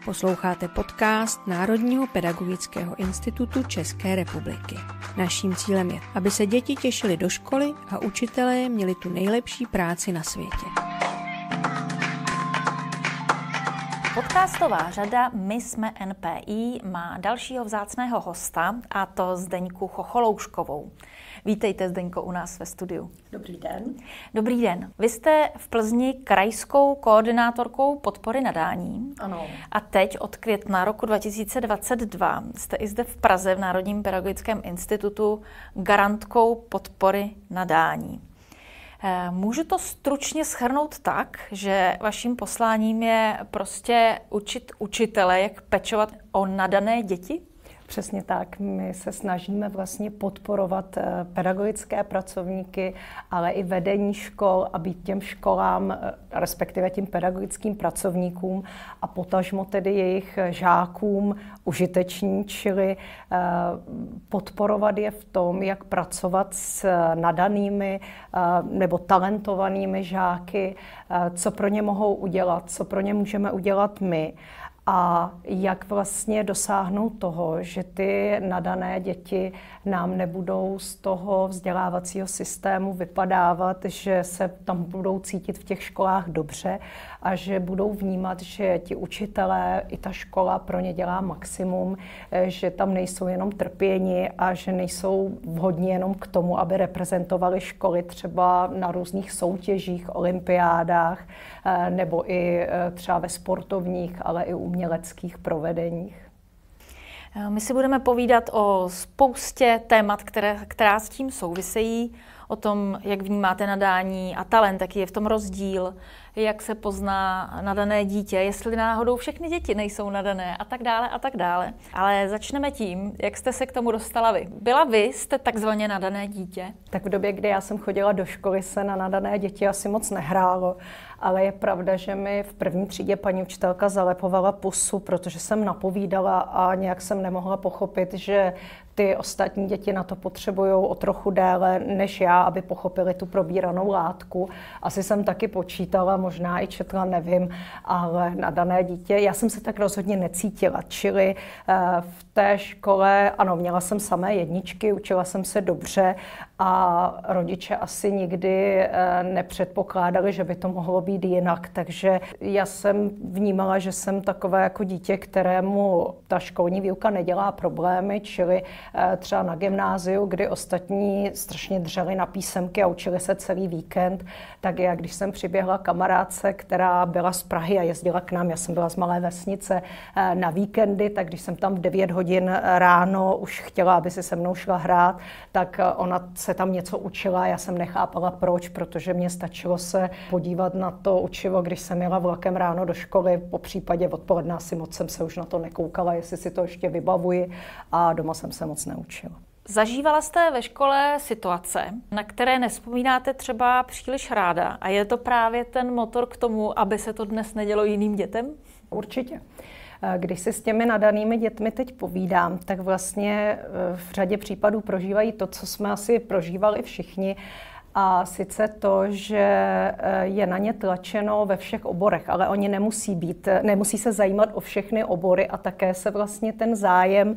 Posloucháte podcast Národního pedagogického institutu České republiky. Naším cílem je, aby se děti těšily do školy a učitelé měli tu nejlepší práci na světě. Podcastová řada My jsme NPI má dalšího vzácného hosta, a to Zdeňku Chocholouškovou. Vítejte, Zdeňko, u nás ve studiu. Dobrý den. Dobrý den. Vy jste v Plzni krajskou koordinátorkou podpory nadání. Ano. A teď od května roku 2022 jste i zde v Praze v Národním pedagogickém institutu garantkou podpory nadání. Můžu to stručně shrnout tak, že vaším posláním je prostě učit učitele, jak pečovat o nadané děti? Přesně tak. My se snažíme vlastně podporovat pedagogické pracovníky, ale i vedení škol a být těm školám, respektive těm pedagogickým pracovníkům a potažmo tedy jejich žákům užiteční, čili podporovat je v tom, jak pracovat s nadanými nebo talentovanými žáky, co pro ně mohou udělat, co pro ně můžeme udělat my. A jak vlastně dosáhnout toho, že ty nadané děti nám nebudou z toho vzdělávacího systému vypadávat, že se tam budou cítit v těch školách dobře a že budou vnímat, že ti učitelé i ta škola pro ně dělá maximum, že tam nejsou jenom trpěni a že nejsou vhodní jenom k tomu, aby reprezentovali školy třeba na různých soutěžích, olympiádách nebo i třeba ve sportovních, ale i uměleckých provedeních. My si budeme povídat o spoustě témat, která s tím souvisejí, o tom, jak vnímáte nadání a talent, jaký je v tom rozdíl, jak se pozná nadané dítě, jestli náhodou všechny děti nejsou nadané a tak dále a tak dále. Ale začneme tím, jak jste se k tomu dostala vy. Jste takzvaně nadané dítě? Tak v době, kdy já jsem chodila do školy, se na nadané děti asi moc nehrálo, ale je pravda, že mi v první třídě paní učitelka zalepovala pusu, protože jsem napovídala a nějak jsem nemohla pochopit, že ty ostatní děti na to potřebují o trochu déle než já, aby pochopili tu probíranou látku. Asi jsem taky počítala, možná i četla, nevím, ale nadané dítě, já jsem se tak rozhodně necítila. Čili v té škole, ano, měla jsem samé jedničky, učila jsem se dobře a rodiče asi nikdy nepředpokládali, že by to mohlo být jinak. Takže já jsem vnímala, že jsem takové jako dítě, kterému ta školní výuka nedělá problémy, čili třeba na gymnáziu, kdy ostatní strašně dřeli na písemky a učili se celý víkend, tak já, když jsem přiběhla kamarádce, která byla z Prahy a jezdila k nám, já jsem byla z malé vesnice na víkendy, tak když jsem tam v 9 hodin ráno už chtěla, aby si se mnou šla hrát, tak ona se tam něco učila, já jsem nechápala proč, protože mě stačilo se podívat na to učivo, když jsem jela vlakem ráno do školy, po případě odpoledne asi moc jsem se už na to nekoukala, jestli si to ještě vybavuji a doma jsem se moc neučila. Zažívala jste ve škole situace, na které nevzpomínáte třeba příliš ráda a je to právě ten motor k tomu, aby se to dnes nedělo jiným dětem? Určitě. Když si s těmi nadanými dětmi teď povídám, tak vlastně v řadě případů prožívají to, co jsme asi prožívali všichni, a sice to, že je na ně tlačeno ve všech oborech, ale oni nemusí se zajímat o všechny obory a také se vlastně ten zájem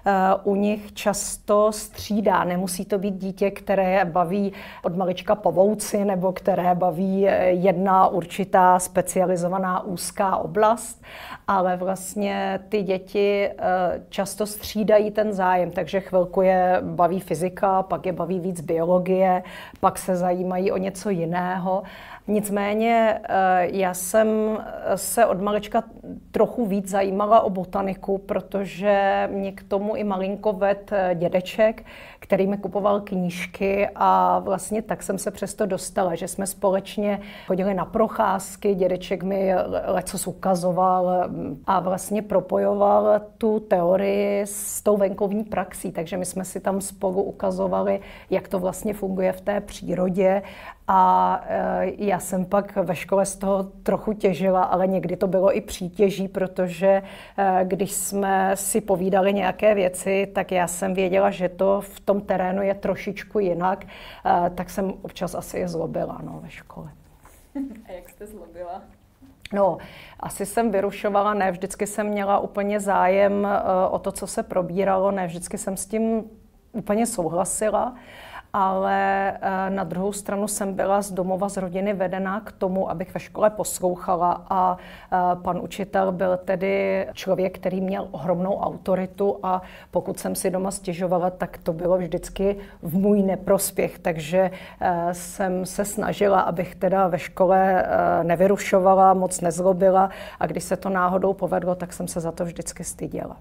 u nich často střídá. Nemusí to být dítě, které baví od malička pavouci nebo které baví jedna určitá specializovaná úzká oblast, ale vlastně ty děti často střídají ten zájem, takže chvilku je baví fyzika, pak je baví víc biologie, pak se zajímají o něco jiného. Nicméně já jsem se od malička trochu víc zajímala o botaniku, protože mě k tomu i malinko vedl dědeček, který mi kupoval knížky a vlastně tak jsem se přesto dostala, že jsme společně chodili na procházky, dědeček mi lecos ukazoval a vlastně propojoval tu teorii s tou venkovní praxí, takže my jsme si tam spolu ukazovali, jak to vlastně funguje v té přírodě. A já jsem pak ve škole z toho trochu těžila, ale někdy to bylo i přítěží, protože když jsme si povídali nějaké věci, tak já jsem věděla, že to v tom terénu je trošičku jinak, tak jsem občas asi je zlobila ve škole. A jak jste zlobila? No, asi jsem vyrušovala, ne vždycky jsem měla úplně zájem o to, co se probíralo, ne vždycky jsem s tím úplně souhlasila, ale na druhou stranu jsem byla z domova, z rodiny vedená k tomu, abych ve škole poslouchala a pan učitel byl tedy člověk, který měl ohromnou autoritu a pokud jsem si doma stěžovala, tak to bylo vždycky v můj neprospěch, takže jsem se snažila, abych teda ve škole nevyrušovala, moc nezlobila a když se to náhodou povedlo, tak jsem se za to vždycky styděla.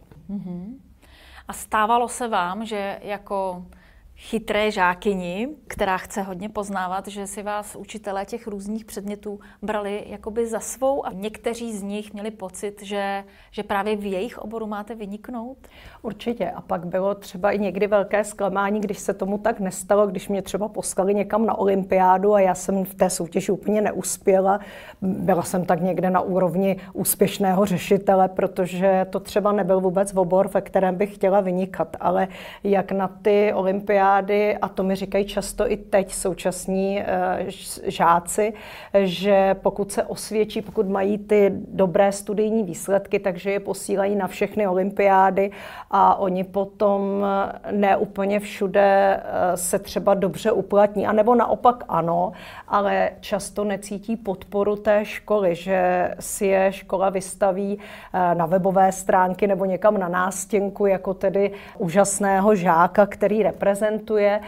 A stávalo se vám, že jako chytré žákyni, která chce hodně poznávat, že si vás učitelé těch různých předmětů brali jakoby za svou a někteří z nich měli pocit, že právě v jejich oboru máte vyniknout? Určitě. A pak bylo třeba i někdy velké zklamání, když se tomu tak nestalo, když mě třeba poslali někam na olympiádu a já jsem v té soutěži úplně neuspěla. Byla jsem tak někde na úrovni úspěšného řešitele, protože to třeba nebyl vůbec obor, ve kterém bych chtěla vynikat. Ale jak na ty olympiády, a to mi říkají často i teď současní žáci, že pokud se osvědčí, pokud mají ty dobré studijní výsledky, takže je posílají na všechny olympiády a oni potom ne úplně všude se třeba dobře uplatní. A nebo naopak ano, ale často necítí podporu té školy, že si je škola vystaví na webové stránky nebo někam na nástěnku jako tedy úžasného žáka, který reprezentuje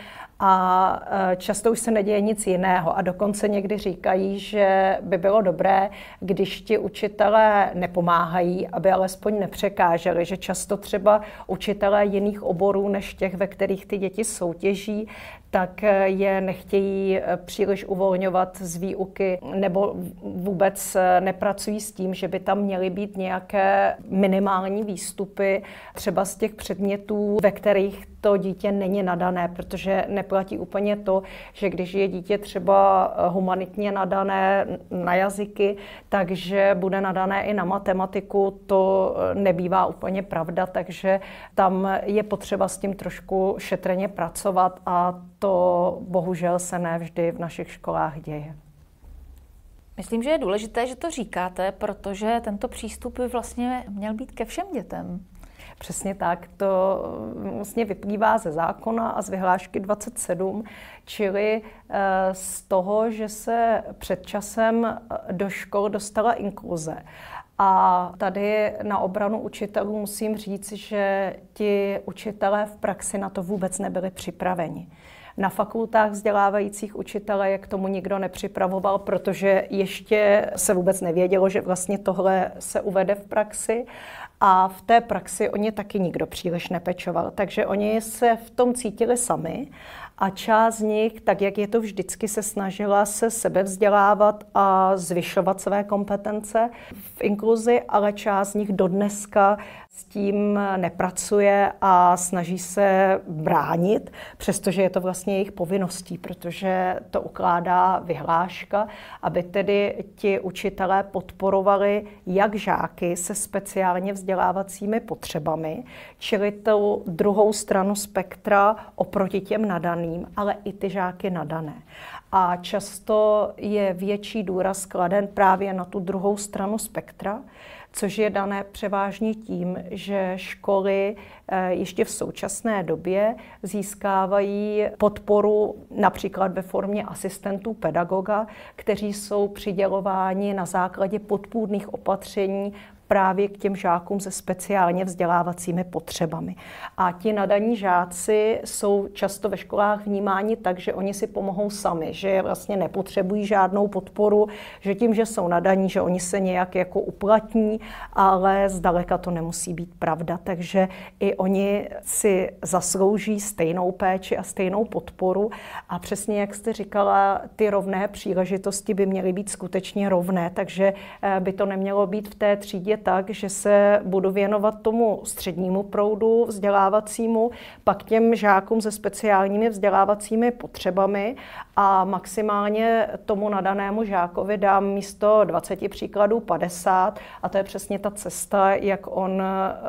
a často už se neděje nic jiného a dokonce někdy říkají, že by bylo dobré, když ti učitelé nepomáhají, aby alespoň nepřekáželi, že často třeba učitelé jiných oborů než těch, ve kterých ty děti soutěží, tak je nechtějí příliš uvolňovat z výuky nebo vůbec nepracují s tím, že by tam měly být nějaké minimální výstupy třeba z těch předmětů, ve kterých to dítě není nadané, protože neplatí úplně to, že když je dítě třeba humanitně nadané na jazyky, takže bude nadané i na matematiku, to nebývá úplně pravda, takže tam je potřeba s tím trošku šetrně pracovat a to bohužel se ne vždy v našich školách děje. Myslím, že je důležité, že to říkáte, protože tento přístup by vlastně měl být ke všem dětem. Přesně tak, to vlastně vyplývá ze zákona a z vyhlášky 27, čili z toho, že se před časem do škol dostala inkluze. A tady na obranu učitelů musím říct, že ti učitelé v praxi na to vůbec nebyli připraveni. Na fakultách vzdělávajících učitele je k tomu nikdo nepřipravoval, protože ještě se vůbec nevědělo, že vlastně tohle se uvede v praxi. A v té praxi o ně taky nikdo příliš nepečoval. Takže oni se v tom cítili sami a část z nich, tak jak je to vždycky, se snažila se sebevzdělávat a zvyšovat své kompetence v inkluzi, ale část z nich dodneska s tím nepracuje a snaží se bránit, přestože je to vlastně jejich povinností, protože to ukládá vyhláška, aby tedy ti učitelé podporovali jak žáky se speciálně vzdělávacími potřebami, čili tu druhou stranu spektra oproti těm nadaným, ale i ty žáky nadané. A často je větší důraz kladen právě na tu druhou stranu spektra, což je dané převážně tím, že školy ještě v současné době získávají podporu například ve formě asistentů pedagoga, kteří jsou přidělováni na základě podpůrných opatření právě k těm žákům se speciálně vzdělávacími potřebami. A ti nadaní žáci jsou často ve školách vnímáni tak, že oni si pomohou sami, že vlastně nepotřebují žádnou podporu, že tím, že jsou nadaní, že oni se nějak jako uplatní, ale zdaleka to nemusí být pravda. Takže i oni si zaslouží stejnou péči a stejnou podporu. A přesně jak jste říkala, ty rovné příležitosti by měly být skutečně rovné, takže by to nemělo být v té třídě tak, že se budu věnovat tomu střednímu proudu vzdělávacímu, pak těm žákům se speciálními vzdělávacími potřebami a maximálně tomu nadanému žákovi dám místo 20 příkladů 50 a to je přesně ta cesta, jak on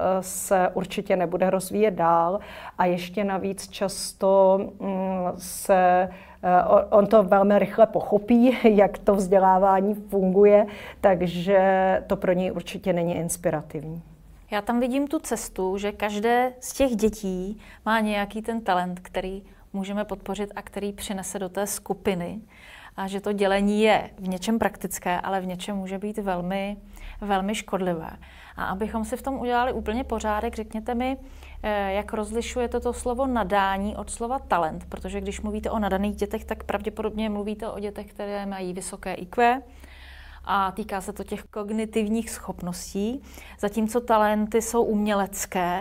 se určitě nebude rozvíjet dál a ještě navíc často se On to velmi rychle pochopí, jak to vzdělávání funguje, takže to pro něj určitě není inspirativní. Já tam vidím tu cestu, že každé z těch dětí má nějaký ten talent, který můžeme podpořit a který přinese do té skupiny. A že to dělení je v něčem praktické, ale v něčem může být velmi, velmi škodlivé. A abychom si v tom udělali úplně pořádek, řekněte mi, jak rozlišujete to slovo nadání od slova talent, protože když mluvíte o nadaných dětech, tak pravděpodobně mluvíte o dětech, které mají vysoké IQ a týká se to těch kognitivních schopností, zatímco talenty jsou umělecké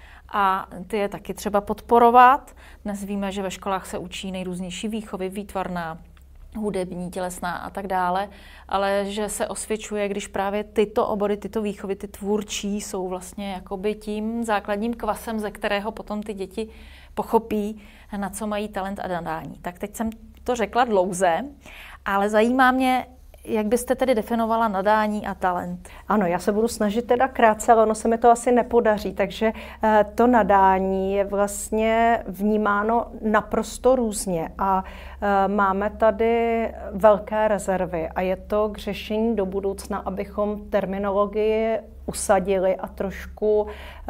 a ty je taky třeba podporovat. Dnes víme, že ve školách se učí nejrůznější výchovy, výtvarná, hudební, tělesná a tak dále, ale že se osvědčuje, když právě tyto obory, tyto výchovy, ty tvůrčí jsou vlastně jakoby tím základním kvasem, ze kterého potom ty děti pochopí, na co mají talent a nadání. Tak teď jsem to řekla dlouze, ale zajímá mě, jak byste tedy definovala nadání a talent? Ano, já se budu snažit teda krátce, ale ono se mi to asi nepodaří, takže to nadání je vlastně vnímáno naprosto různě a máme tady velké rezervy a je to k řešení do budoucna, abychom terminologii usadili a trošku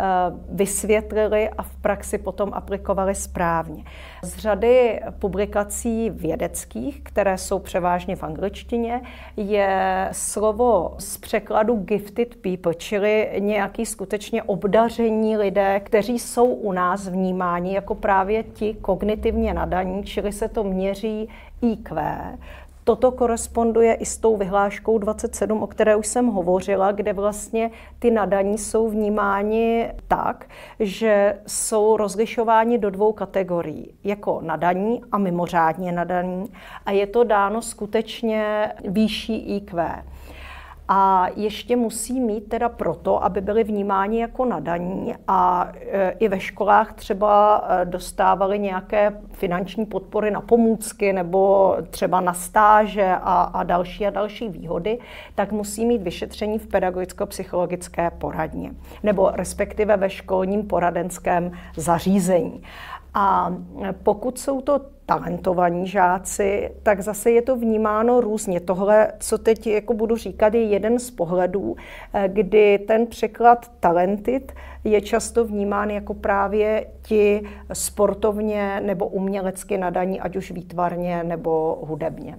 vysvětlili a v praxi potom aplikovali správně. Z řady publikací vědeckých, které jsou převážně v angličtině, je slovo z překladu gifted people, čili nějaký skutečně obdaření lidé, kteří jsou u nás vnímáni jako právě ti kognitivně nadaní, čili se to měří IQ. Toto koresponduje i s tou vyhláškou 27, o které už jsem hovořila, kde vlastně ty nadaní jsou vnímáni tak, že jsou rozlišováni do dvou kategorií, jako nadaní a mimořádně nadaní. A je to dáno skutečně výšší IQ. A ještě musí mít teda proto, aby byli vnímáni jako nadaní a i ve školách třeba dostávali nějaké finanční podpory na pomůcky nebo třeba na stáže a další výhody, tak musí mít vyšetření v pedagogicko-psychologické poradně nebo respektive ve školním poradenském zařízení. A pokud jsou to talentovaní žáci, tak zase je to vnímáno různě. Tohle, co teď jako budu říkat, je jeden z pohledů, kdy ten překlad talented je často vnímán jako právě ti sportovně nebo umělecky nadaní, ať už výtvarně nebo hudebně.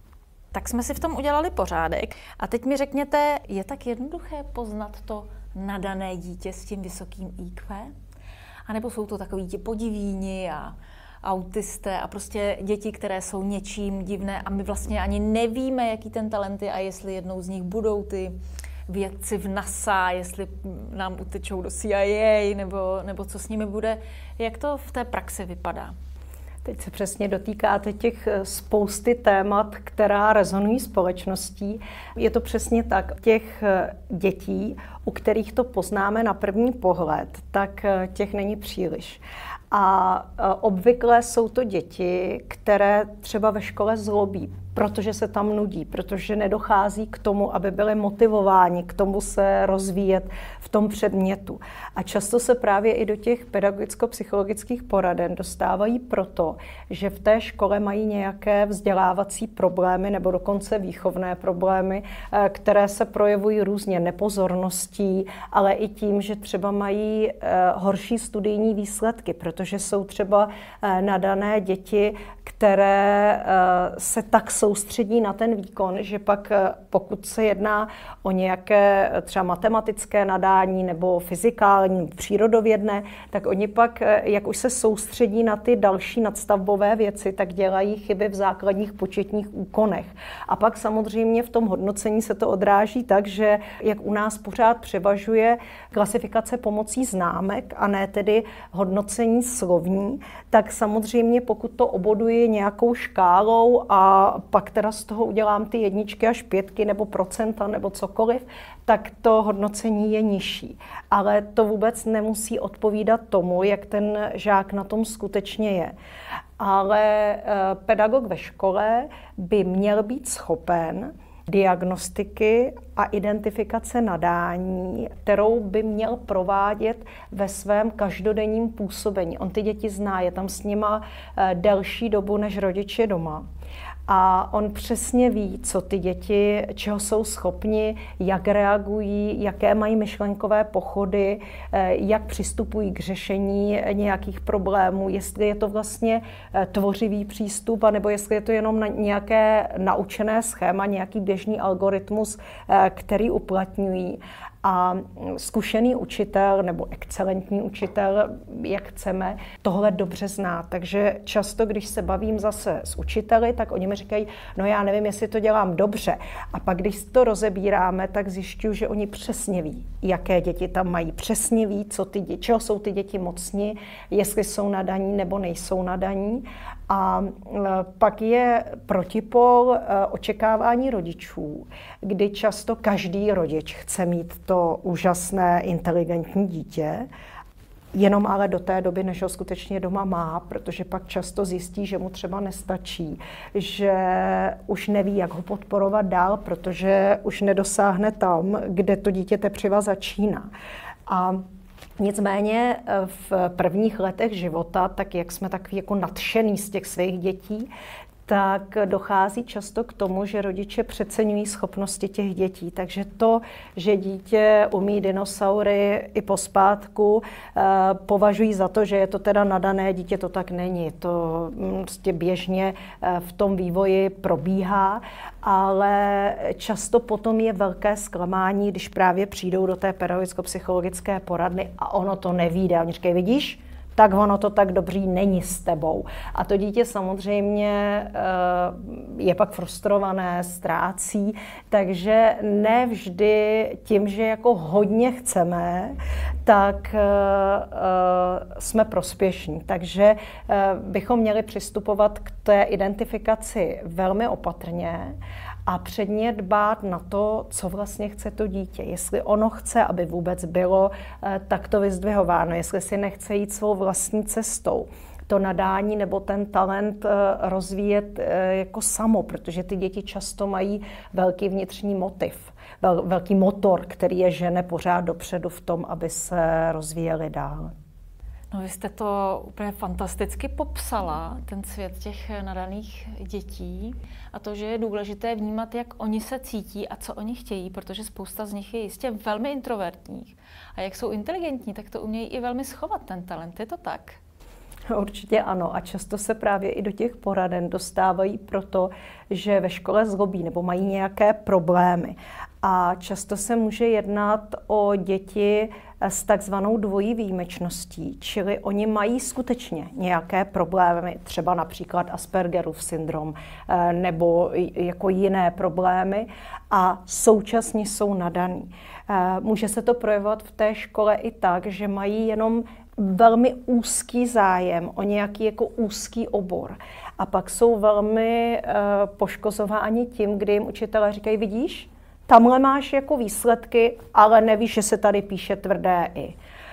Tak jsme si v tom udělali pořádek. A teď mi řekněte, je tak jednoduché poznat to nadané dítě s tím vysokým IQ? A nebo jsou to takoví ti podivíni a autisté a prostě děti, které jsou něčím divné a my vlastně ani nevíme, jaký ten talent je a jestli jednou z nich budou ty vědci v NASA, jestli nám utečou do CIA nebo co s nimi bude. Jak to v té praxi vypadá? Teď se přesně dotýkáte těch spousty témat, která rezonují společností. Je to přesně tak. Těch dětí, u kterých to poznáme na první pohled, tak těch není příliš. A obvykle jsou to děti, které třeba ve škole zlobí, protože se tam nudí, protože nedochází k tomu, aby byli motivováni k tomu se rozvíjet v tom předmětu. A často se právě i do těch pedagogicko-psychologických poraden dostávají proto, že v té škole mají nějaké vzdělávací problémy nebo dokonce výchovné problémy, které se projevují různě nepozorností, ale i tím, že třeba mají horší studijní výsledky, protože jsou třeba nadané děti, které se tak soustředí na ten výkon, že pak pokud se jedná o nějaké třeba matematické nadání nebo fyzikální, přírodovědné, tak oni pak, jak už se soustředí na ty další nadstavbové věci, tak dělají chyby v základních početních úkonech. A pak samozřejmě v tom hodnocení se to odráží tak, že jak u nás pořád převažuje klasifikace pomocí známek a ne tedy hodnocení slovní, tak samozřejmě pokud to oboduji nějakou škálou a pak teda z toho udělám ty 1 až 5 nebo procenta nebo cokoliv, tak to hodnocení je nižší. Ale to vůbec nemusí odpovídat tomu, jak ten žák na tom skutečně je. Ale pedagog ve škole by měl být schopen diagnostiky a identifikace nadání, kterou by měl provádět ve svém každodenním působení. On ty děti zná, je tam s nima delší dobu než rodiče doma. A on přesně ví, co ty děti, čeho jsou schopni, jak reagují, jaké mají myšlenkové pochody, jak přistupují k řešení nějakých problémů, jestli je to vlastně tvořivý přístup, anebo jestli je to jenom nějaké naučené schéma, nějaký běžný algoritmus, který uplatňují. A zkušený učitel nebo excelentní učitel, jak chceme, tohle dobře zná. Takže často, když se bavím zase s učiteli, tak oni mi říkají, no já nevím, jestli to dělám dobře. A pak, když to rozebíráme, tak zjišťuju, že oni přesně ví, jaké děti tam mají. Přesně ví, čeho jsou ty děti mocní, jestli jsou nadaní nebo nejsou nadaní. A pak je protipol očekávání rodičů, kdy často každý rodič chce mít to úžasné, inteligentní dítě, jenom ale do té doby, než ho skutečně doma má, protože pak často zjistí, že mu třeba nestačí, že už neví, jak ho podporovat dál, protože už nedosáhne tam, kde to dítě teprve začíná. A nicméně v prvních letech života, tak jak jsme takový jako nadšený z těch svých dětí, tak dochází často k tomu, že rodiče přeceňují schopnosti těch dětí. Takže to, že dítě umí dinosaury i pospátku, považují za to, že je to teda nadané dítě, to tak není. To prostě běžně v tom vývoji probíhá, ale často potom je velké zklamání, když právě přijdou do té pedagogicko-psychologické poradny a ono to nevíde. Oni říkají, vidíš? Tak ono to tak dobří není s tebou. A to dítě samozřejmě je pak frustrované, ztrácí, takže ne vždy tím, že jako hodně chceme, tak jsme prospěšní. Takže bychom měli přistupovat k té identifikaci velmi opatrně a předně dbát na to, co vlastně chce to dítě. Jestli ono chce, aby vůbec bylo takto vyzdvihováno, jestli si nechce jít svou vlastní cestou, to nadání nebo ten talent rozvíjet jako samo, protože ty děti často mají velký vnitřní motiv, velký motor, který je žene pořád dopředu v tom, aby se rozvíjeli dál. No, vy jste to úplně fantasticky popsala, ten svět těch nadaných dětí a to, že je důležité vnímat, jak oni se cítí a co oni chtějí, protože spousta z nich je jistě velmi introvertních. A jak jsou inteligentní, tak to umějí i velmi schovat ten talent. Je to tak? Určitě ano a často se právě i do těch poraden dostávají proto, že ve škole zlobí nebo mají nějaké problémy. A často se může jednat o děti s takzvanou dvojí výjimečností, čili oni mají skutečně nějaké problémy, třeba například Aspergerův syndrom nebo jako jiné problémy a současně jsou nadaní. Může se to projevovat v té škole i tak, že mají jenom velmi úzký zájem o nějaký jako úzký obor. A pak jsou velmi poškozováni tím, kdy jim učitelé říkají, vidíš, tamhle máš jako výsledky, ale nevíš, že se tady píše tvrdé i.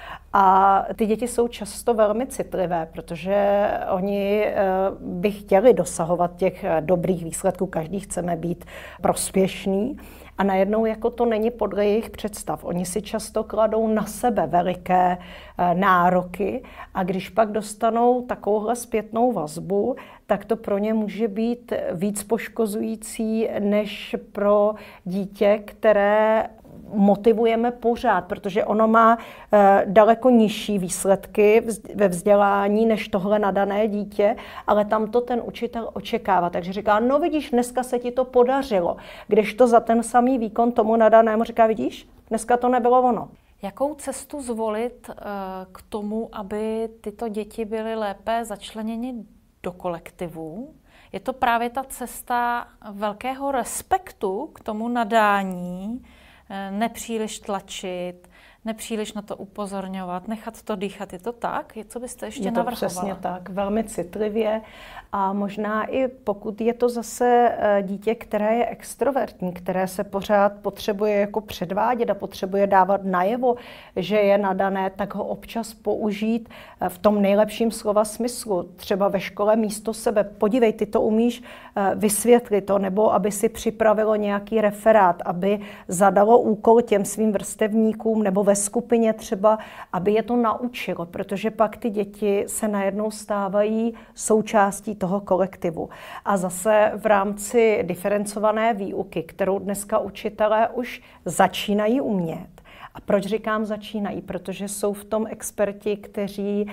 A ty děti jsou často velmi citlivé, protože oni by chtěli dosahovat těch dobrých výsledků, každý chceme být prospěšný. A najednou jako to není podle jejich představ. Oni si často kladou na sebe veliké nároky a když pak dostanou takovouhle zpětnou vazbu, tak to pro ně může být víc poškozující než pro dítě, které motivujeme pořád, protože ono má daleko nižší výsledky ve vzdělání než tohle nadané dítě, ale tam to ten učitel očekává. Takže říká, no vidíš, dneska se ti to podařilo. Když to za ten samý výkon tomu nadanému říká, vidíš, dneska to nebylo ono. Jakou cestu zvolit k tomu, aby tyto děti byly lépe začleněny do kolektivu? Je to právě ta cesta velkého respektu k tomu nadání, nepříliš tlačit, nepříliš na to upozorňovat, nechat to dýchat. Je to tak? Co byste ještě navrhovala? Je to přesně tak, velmi citlivě a možná i pokud je to zase dítě, které je extrovertní, které se pořád potřebuje jako předvádět a potřebuje dávat najevo, že je nadané, tak ho občas použít v tom nejlepším slova smyslu. Třeba ve škole místo sebe, podívej, ty to umíš, vysvětlit to, nebo aby si připravilo nějaký referát, aby zadalo úkol těm svým vrstevníkům nebo ve skupině třeba, aby je to naučilo, protože pak ty děti se najednou stávají součástí toho kolektivu. A zase v rámci diferencované výuky, kterou dneska učitelé už začínají umět. A proč říkám začínají? Protože jsou v tom experti, kteří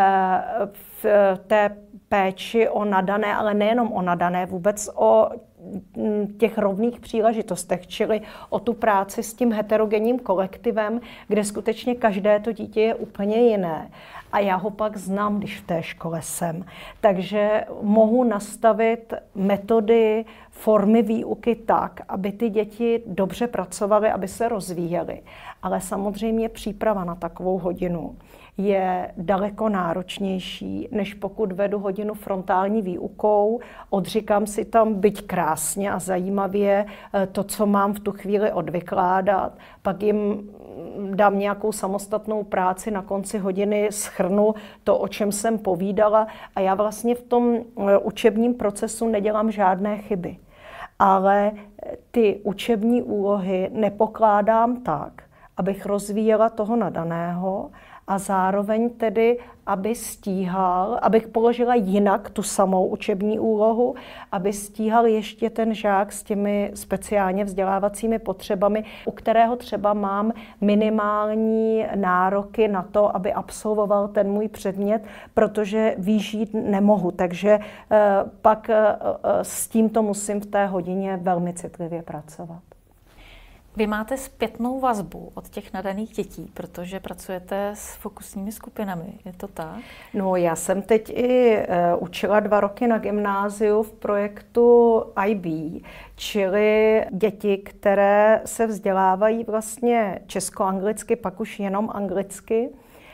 v té péči o nadané, ale nejenom o nadané, vůbec o těch rovných příležitostech, čili o tu práci s tím heterogenním kolektivem, kde skutečně každé to dítě je úplně jiné. A já ho pak znám, když v té škole jsem. Takže mohu nastavit metody, formy výuky tak, aby ty děti dobře pracovaly, aby se rozvíjely. Ale samozřejmě příprava na takovou hodinu je daleko náročnější, než pokud vedu hodinu frontální výukou, odříkám si tam byť krásně a zajímavě to, co mám v tu chvíli odvykládat, pak jim dám nějakou samostatnou práci, na konci hodiny shrnu to, o čem jsem povídala a já vlastně v tom učebním procesu nedělám žádné chyby. Ale ty učební úlohy nepokládám tak, abych rozvíjela toho nadaného a zároveň tedy, aby stíhal, abych položila jinak tu samou učební úlohu, aby stíhal ještě ten žák s těmi speciálně vzdělávacími potřebami, u kterého třeba mám minimální nároky na to, aby absolvoval ten můj předmět, protože výžít nemohu. Takže pak s tímto musím v té hodině velmi citlivě pracovat. Vy máte zpětnou vazbu od těch nadaných dětí, protože pracujete s fokusními skupinami, je to tak? No, já jsem teď i učila 2 roky na gymnáziu v projektu IB, čili děti, které se vzdělávají vlastně česko-anglicky, pak už jenom anglicky.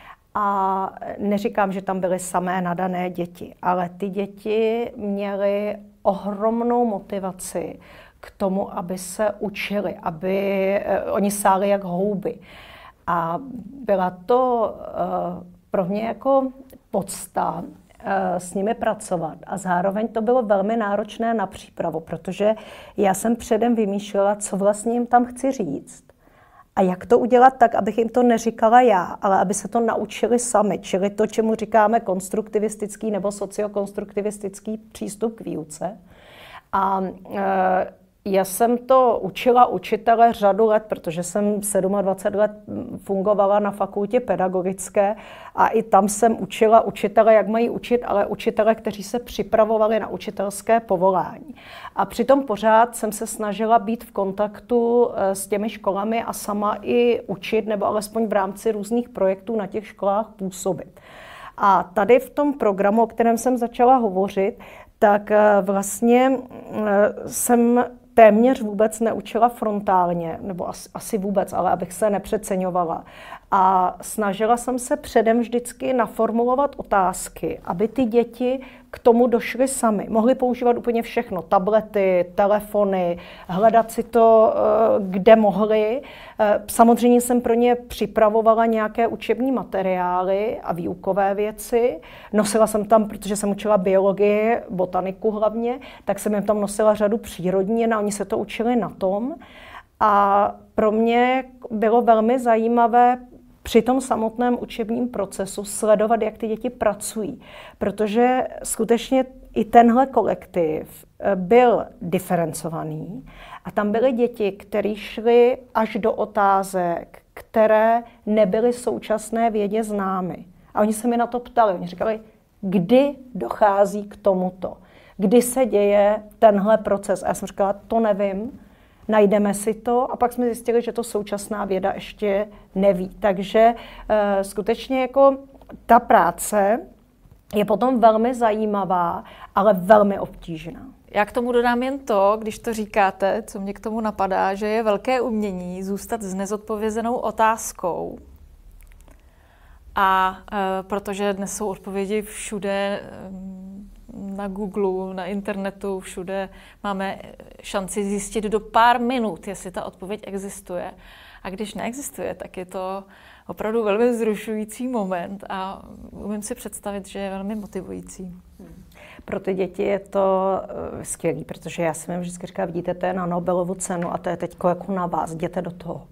A neříkám, že tam byly samé nadané děti, ale ty děti měly ohromnou motivaci k tomu, aby se učili, aby oni sáli jak houby. A byla to pro mě jako podsta s nimi pracovat. A zároveň to bylo velmi náročné na přípravu, protože já jsem předem vymýšlela, co vlastně jim tam chci říct. A jak to udělat tak, abych jim to neříkala já, ale aby se to naučili sami. Čili to, čemu říkáme konstruktivistický nebo sociokonstruktivistický přístup k výuce. A já jsem to učila učitele řadu let, protože jsem 27 let fungovala na fakultě pedagogické a i tam jsem učila učitele, jak mají učit, ale učitele, kteří se připravovali na učitelské povolání. A přitom pořád jsem se snažila být v kontaktu s těmi školami a sama i učit, nebo alespoň v rámci různých projektů na těch školách působit. A tady v tom programu, o kterém jsem začala hovořit, tak vlastně jsem téměř vůbec neučila frontálně, nebo asi vůbec, ale abych se nepřeceňovala. A snažila jsem se předem vždycky naformulovat otázky, aby ty děti k tomu došly sami. Mohly používat úplně všechno, tablety, telefony, hledat si to, kde mohly. Samozřejmě jsem pro ně připravovala nějaké učební materiály a výukové věci. Nosila jsem tam, protože jsem učila biologii, botaniku hlavně, tak jsem jim tam nosila řadu přírodní a oni se to učili na tom. A pro mě bylo velmi zajímavé při tom samotném učebním procesu sledovat, jak ty děti pracují. Protože skutečně i tenhle kolektiv byl diferencovaný a tam byly děti, které šly až do otázek, které nebyly současné vědě známy. A oni se mi na to ptali. Oni říkali, kdy dochází k tomuto? Kdy se děje tenhle proces? A já jsem říkala, to nevím. Najdeme si to a pak jsme zjistili, že to současná věda ještě neví. Takže skutečně jako ta práce je potom velmi zajímavá, ale velmi obtížná. Já k tomu dodám jen to, když to říkáte, co mě k tomu napadá, že je velké umění zůstat s nezodpovězenou otázkou A protože dnes jsou odpovědi všude, na Google, na internetu, všude máme šanci zjistit do pár minut, jestli ta odpověď existuje. A když neexistuje, tak je to opravdu velmi vzrušující moment a umím si představit, že je velmi motivující. Pro ty děti je to skvělý, protože já jsem jim vždycky říkala, vidíte, to je na Nobelovu cenu a to je teď jako na vás, jděte do toho.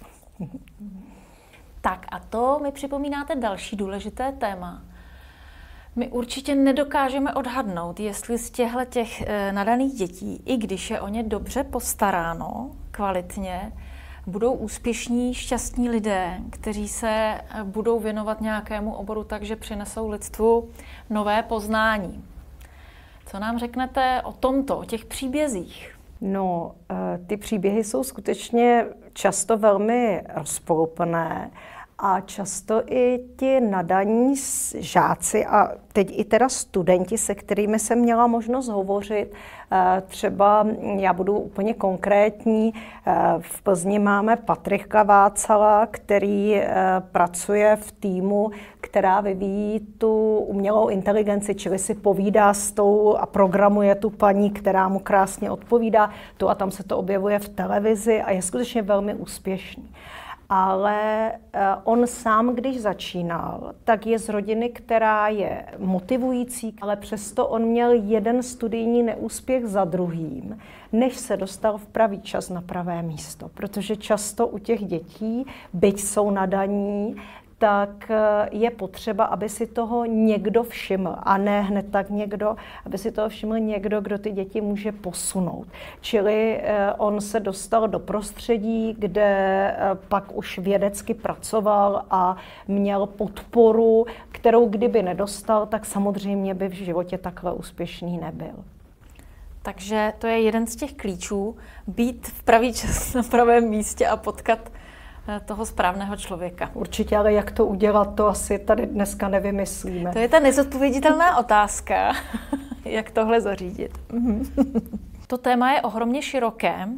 Tak a to mi připomínáte další důležité téma. My určitě nedokážeme odhadnout, jestli z těch nadaných dětí, i když je o ně dobře postaráno, kvalitně, budou úspěšní, šťastní lidé, kteří se budou věnovat nějakému oboru tak, že přinesou lidstvu nové poznání. Co nám řeknete o tomto, o těch příbězích? No, ty příběhy jsou skutečně často velmi rozporuplné a často i ti nadaní žáci a teď i teda studenti, se kterými jsem měla možnost hovořit, třeba já budu úplně konkrétní, v Plzni máme Patrika Vácala, který pracuje v týmu, která vyvíjí tu umělou inteligenci, čili si povídá s tou a programuje tu paní, která mu krásně odpovídá. Tu a tam se to objevuje v televizi a je skutečně velmi úspěšný. Ale on sám, když začínal, tak je z rodiny, která je motivující, ale přesto on měl jeden studijní neúspěch za druhým, než se dostal v pravý čas na pravé místo. Protože často u těch dětí, byť jsou nadaní, tak je potřeba, aby si toho někdo všiml. A ne hned tak někdo, aby si toho všiml někdo, kdo ty děti může posunout. Čili on se dostal do prostředí, kde pak už vědecky pracoval a měl podporu, kterou kdyby nedostal, tak samozřejmě by v životě takhle úspěšný nebyl. Takže to je jeden z těch klíčů, být v pravý čas na pravém místě a potkat toho správného člověka. Určitě, ale jak to udělat, to asi tady dneska nevymyslíme. To je ta nezodpověditelná otázka, jak tohle zařídit. To téma je ohromně široké.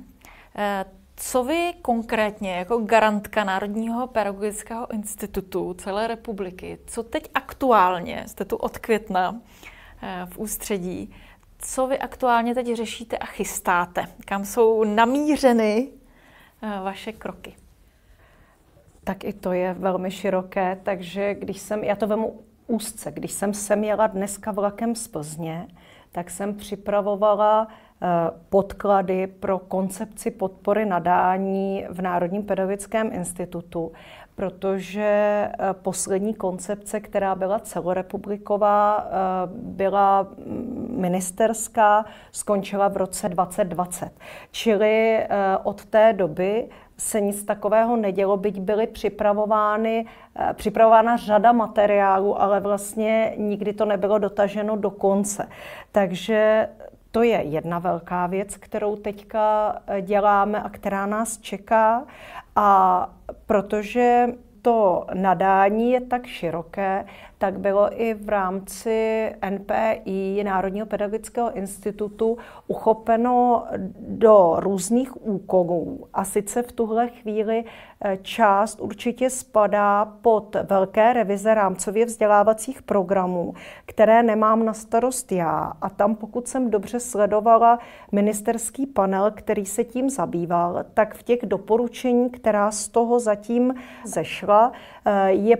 Co vy konkrétně jako garantka Národního pedagogického institutu celé republiky, co teď aktuálně, jste tu od května v ústředí, co vy aktuálně teď řešíte a chystáte? Kam jsou namířeny vaše kroky? Tak i to je velmi široké, takže já to vemu úzce, když jsem sem jela dneska vlakem z Plzně, tak jsem připravovala podklady pro koncepci podpory nadání v Národním pedagogickém institutu, protože poslední koncepce, která byla celorepubliková, byla ministerská, skončila v roce 2020. Čili od té doby se nic takového nedělo, byť byly připravována řada materiálů, ale vlastně nikdy to nebylo dotaženo do konce. Takže to je jedna velká věc, kterou teďka děláme a která nás čeká. A protože to nadání je tak široké, tak bylo i v rámci NPI, Národního pedagogického institutu, uchopeno do různých úkolů. A sice v tuhle chvíli část určitě spadá pod velké revize rámcově vzdělávacích programů, které nemám na starost já. A tam, pokud jsem dobře sledovala ministerský panel, který se tím zabýval, tak v těch doporučení, která z toho zatím zešla, je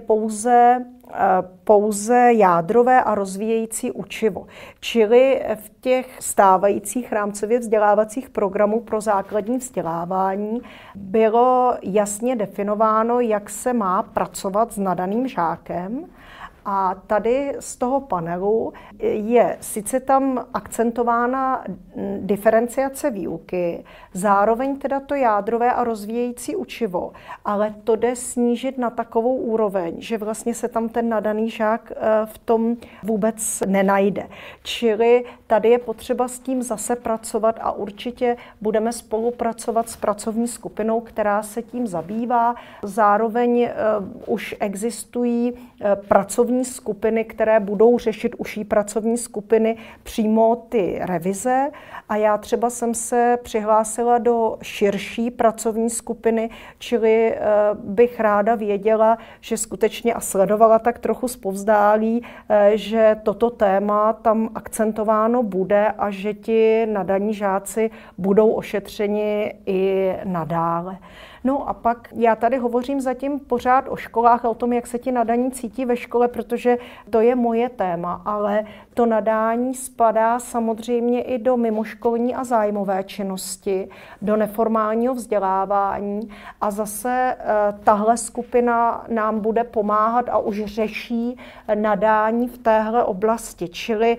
pouze jádrové a rozvíjející učivo. Čili v těch stávajících rámcově vzdělávacích programů pro základní vzdělávání bylo jasně definováno, jak se má pracovat s nadaným žákem. A tady z toho panelu je sice tam akcentována diferenciace výuky, zároveň teda to jádrové a rozvíjející učivo, ale to jde snížit na takovou úroveň, že vlastně se tam ten nadaný žák v tom vůbec nenajde. Čili tady je potřeba s tím zase pracovat a určitě budeme spolupracovat s pracovní skupinou, která se tím zabývá. Zároveň už existují pracovní pracovní skupiny, které budou řešit užší pracovní skupiny přímo ty revize. A já třeba jsem se přihlásila do širší pracovní skupiny, čili bych ráda věděla, že skutečně a sledovala tak trochu zpovzdálí, že toto téma tam akcentováno bude a že ti nadaní žáci budou ošetřeni i nadále. No a pak já tady hovořím zatím pořád o školách a o tom, jak se ti nadaní cítí ve škole, protože to je moje téma, ale to nadání spadá samozřejmě i do mimoškolní a zájmové činnosti, do neformálního vzdělávání a zase tahle skupina nám bude pomáhat a už řeší nadání v téhle oblasti. Čili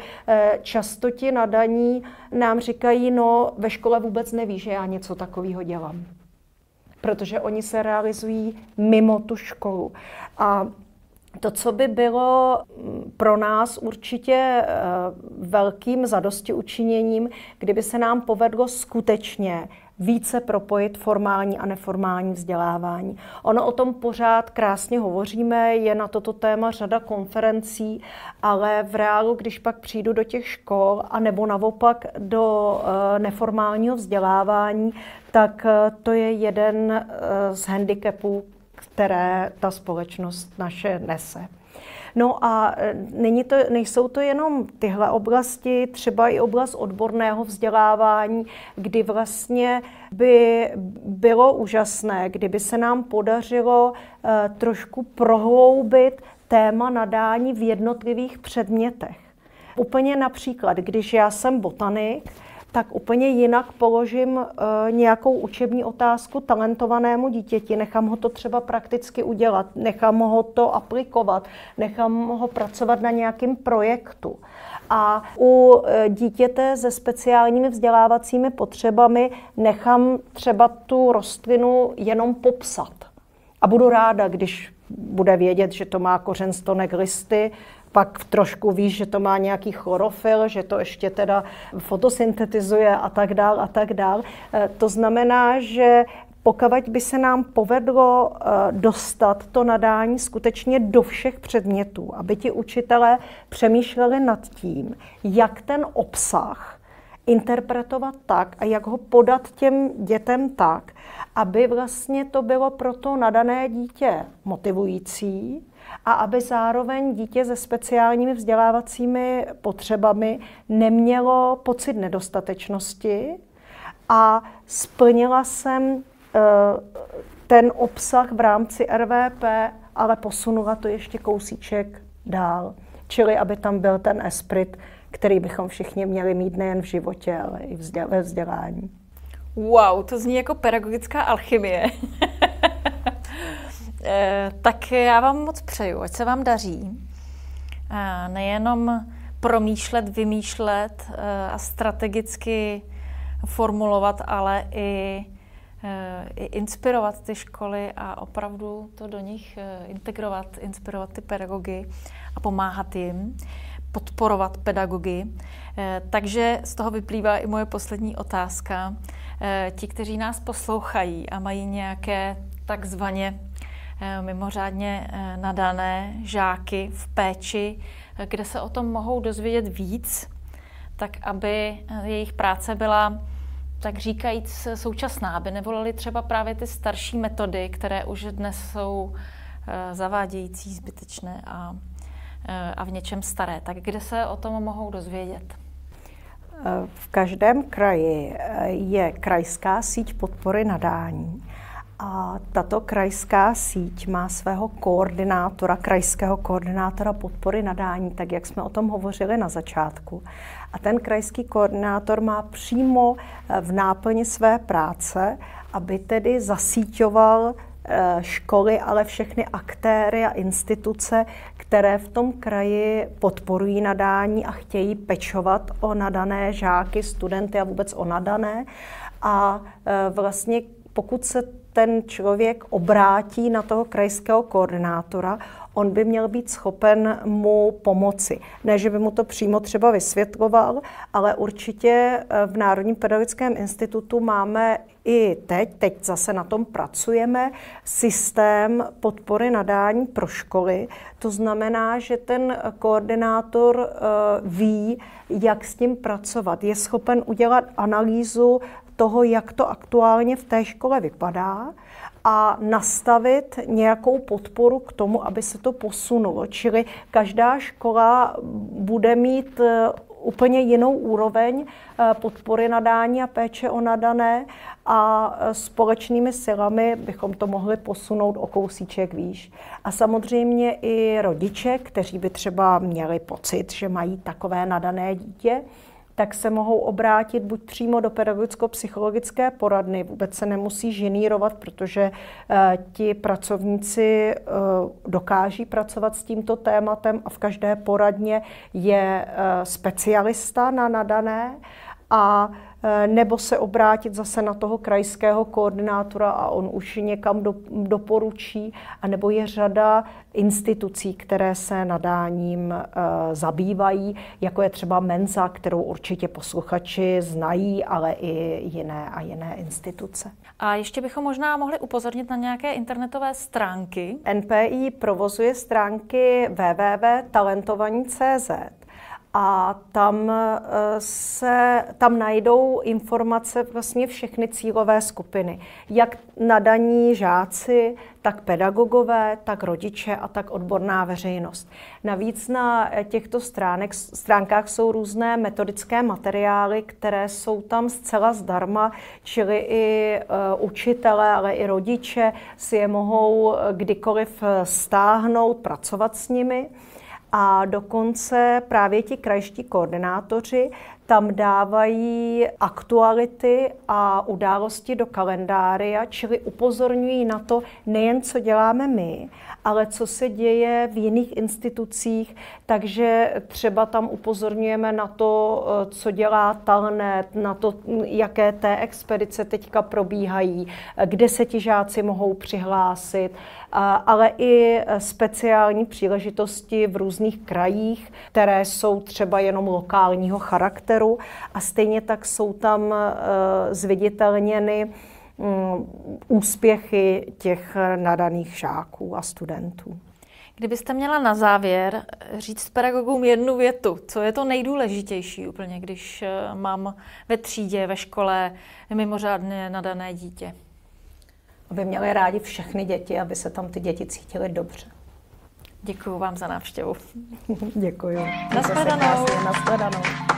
často ti nadaní nám říkají, no ve škole vůbec neví, že já něco takového dělám. Protože oni se realizují mimo tu školu. A to, co by bylo pro nás určitě velkým zadostiučiněním, kdyby se nám povedlo skutečně více propojit formální a neformální vzdělávání. Ono o tom pořád krásně hovoříme, je na toto téma řada konferencí, ale v reálu, když pak přijdu do těch škol a nebo naopak do neformálního vzdělávání, tak to je jeden z handicapů, které ta společnost naše nese. No a nejsou to jenom tyhle oblasti, třeba i oblast odborného vzdělávání, kdy vlastně by bylo úžasné, kdyby se nám podařilo trošku prohloubit téma nadání v jednotlivých předmětech. Úplně například, když já jsem botanik, tak úplně jinak položím nějakou učební otázku talentovanému dítěti, nechám ho to třeba prakticky udělat, nechám ho to aplikovat, nechám ho pracovat na nějakém projektu. A u dítěte se speciálními vzdělávacími potřebami nechám třeba tu rostlinu jenom popsat. A budu ráda, když bude vědět, že to má kořen stonek listy, pak trošku víš, že to má nějaký chlorofyl, že to ještě teda fotosyntetizuje a tak dál a tak dál. To znamená, že pokud by se nám povedlo dostat to nadání skutečně do všech předmětů, aby ti učitelé přemýšleli nad tím, jak ten obsah interpretovat tak a jak ho podat těm dětem tak, aby vlastně to bylo pro to nadané dítě motivující a aby zároveň dítě se speciálními vzdělávacími potřebami nemělo pocit nedostatečnosti a splnila jsem ten obsah v rámci RVP, ale posunula to ještě kousíček dál. Čili aby tam byl ten esprit, který bychom všichni měli mít nejen v životě, ale i ve vzdělání. Wow, to zní jako pedagogická alchymie. Tak já vám moc přeju, ať se vám daří. Nejenom promýšlet, vymýšlet a strategicky formulovat, ale i inspirovat ty školy a opravdu to do nich integrovat, inspirovat ty pedagogy a pomáhat jim, podporovat pedagogy. Takže z toho vyplývá i moje poslední otázka. Ti, kteří nás poslouchají a mají nějaké takzvaně mimořádně nadané žáky v péči, kde se o tom mohou dozvědět víc, tak aby jejich práce byla, tak říkajíc, současná, aby nevolali třeba právě ty starší metody, které už dnes jsou zavádějící, zbytečné a v něčem staré. Tak kde se o tom mohou dozvědět? V každém kraji je krajská síť podpory nadání. A tato krajská síť má svého koordinátora, krajského koordinátora podpory nadání, tak jak jsme o tom hovořili na začátku. A ten krajský koordinátor má přímo v náplni své práce, aby tedy zasíťoval školy, ale všechny aktéry a instituce, které v tom kraji podporují nadání a chtějí pečovat o nadané žáky, studenty a vůbec o nadané. A vlastně pokud se ten člověk obrátí na toho krajského koordinátora, on by měl být schopen mu pomoci. Ne, že by mu to přímo třeba vysvětloval, ale určitě v Národním pedagogickém institutu máme i teď zase na tom pracujeme, systém podpory nadání pro školy. To znamená, že ten koordinátor ví, jak s tím pracovat. Je schopen udělat analýzu toho, jak to aktuálně v té škole vypadá a nastavit nějakou podporu k tomu, aby se to posunulo. Čili každá škola bude mít úplně jinou úroveň podpory nadání a péče o nadané a společnými silami bychom to mohli posunout o kousíček výš. A samozřejmě i rodiče, kteří by třeba měli pocit, že mají takové nadané dítě, tak se mohou obrátit buď přímo do pedagogicko-psychologické poradny, vůbec se nemusí ženírovat, protože ti pracovníci dokáží pracovat s tímto tématem a v každé poradně je specialista na nadané, a nebo se obrátit zase na toho krajského koordinátora a on už někam doporučí, a nebo je řada institucí, které se nadáním zabývají, jako je třeba Menza, kterou určitě posluchači znají, ale i jiné instituce. A ještě bychom možná mohli upozornit na nějaké internetové stránky. NPI provozuje stránky www.talentovaní.cz. A tam najdou informace vlastně všechny cílové skupiny. Jak nadaní žáci, tak pedagogové, tak rodiče a tak odborná veřejnost. Navíc na těchto stránkách jsou různé metodické materiály, které jsou tam zcela zdarma, čili i učitelé, ale i rodiče si je mohou kdykoliv stáhnout, pracovat s nimi. A dokonce právě ti krajští koordinátoři tam dávají aktuality a události do kalendária, čili upozorňují na to nejen, co děláme my, ale co se děje v jiných institucích, takže třeba tam upozorňujeme na to, co dělá Talnet, na to, jaké té expedice teďka probíhají, kde se ti žáci mohou přihlásit, ale i speciální příležitosti v různých krajích, které jsou třeba jenom lokálního charakteru, a stejně tak jsou tam zviditelněny úspěchy těch nadaných žáků a studentů. Kdybyste měla na závěr říct pedagogům jednu větu, co je to nejdůležitější úplně, když mám ve třídě, ve škole mimořádně nadané dítě? Aby měli rádi všechny děti, aby se tam ty děti cítily dobře. Děkuju vám za návštěvu. Děkuju. Nashledanou. Nashledanou.